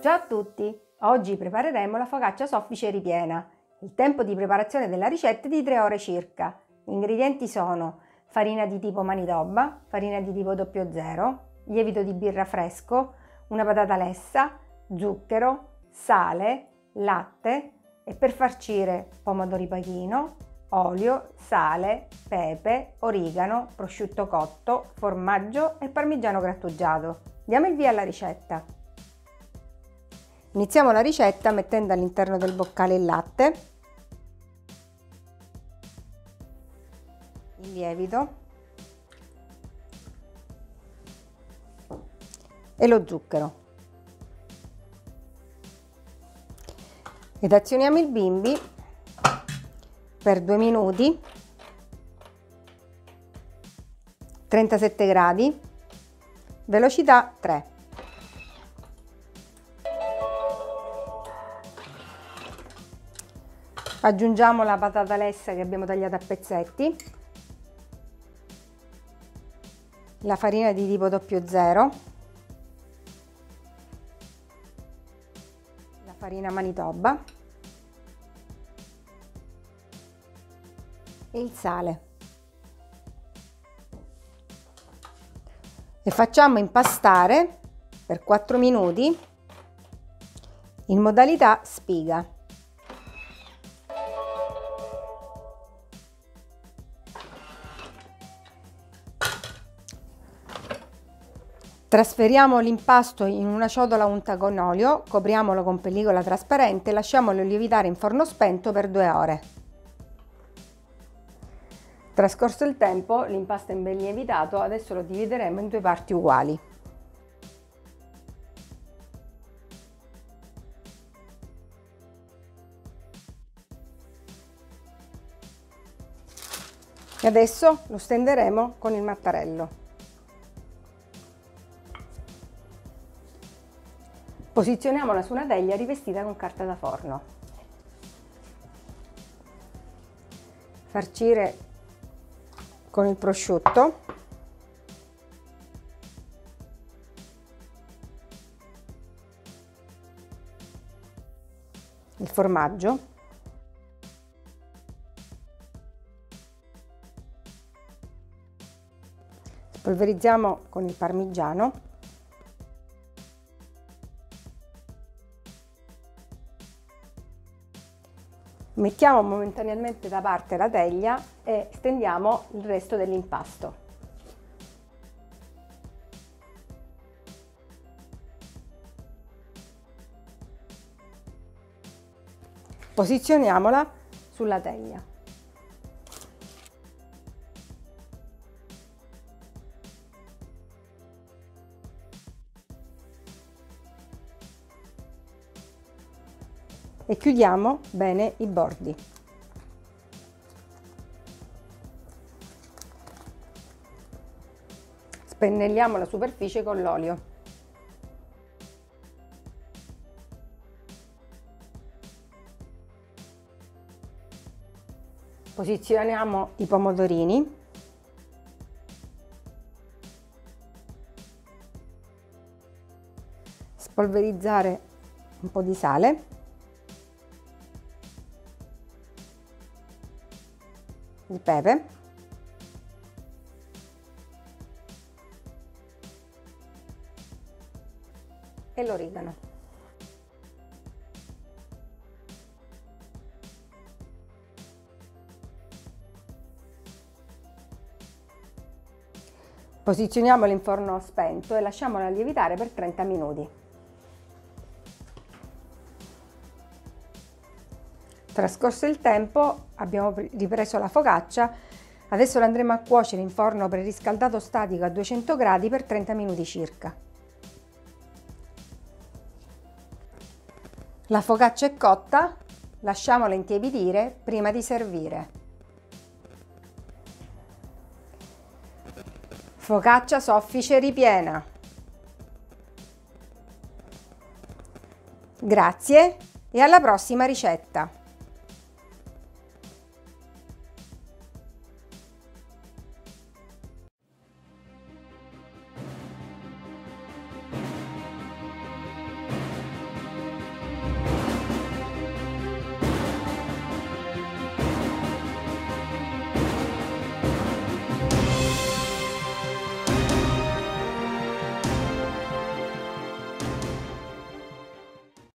Ciao a tutti! Oggi prepareremo la focaccia soffice ripiena. Il tempo di preparazione della ricetta è di 3 ore circa. Gli ingredienti sono farina di tipo Manitoba, farina di tipo 00, lievito di birra fresco, una patata lessa, zucchero, sale, latte e per farcire pomodori pachino, olio, sale, pepe, origano, prosciutto cotto, formaggio e parmigiano grattugiato. Diamo il via alla ricetta. Iniziamo la ricetta mettendo all'interno del boccale il latte, il lievito e lo zucchero. Ed azioniamo il bimbi per 2 minuti, 37 gradi, velocità 3. Aggiungiamo la patata lessa che abbiamo tagliato a pezzetti, la farina di tipo 00, la farina Manitoba e il sale. E facciamo impastare per 4 minuti in modalità spiga. Trasferiamo l'impasto in una ciotola unta con olio, copriamolo con pellicola trasparente e lasciamolo lievitare in forno spento per 2 ore. Trascorso il tempo, l'impasto è ben lievitato, adesso lo divideremo in 2 parti uguali. E adesso lo stenderemo con il mattarello. Posizioniamola su una teglia rivestita con carta da forno. Farcire con il prosciutto, il formaggio, spolverizziamo con il parmigiano, mettiamo momentaneamente da parte la teglia e stendiamo il resto dell'impasto. Posizioniamola sulla teglia. E chiudiamo bene i bordi. Spennelliamo la superficie con l'olio. Posizioniamo i pomodorini. Spolverizzare un po' di sale. Il pepe e l'origano. Posizioniamolo in forno spento e lasciamolo lievitare per 30 minuti. Trascorso il tempo abbiamo ripreso la focaccia, adesso la andremo a cuocere in forno preriscaldato statico a 200 gradi per 30 minuti circa. La focaccia è cotta, lasciamola intiepidire prima di servire. Focaccia soffice ripiena. Grazie e alla prossima ricetta!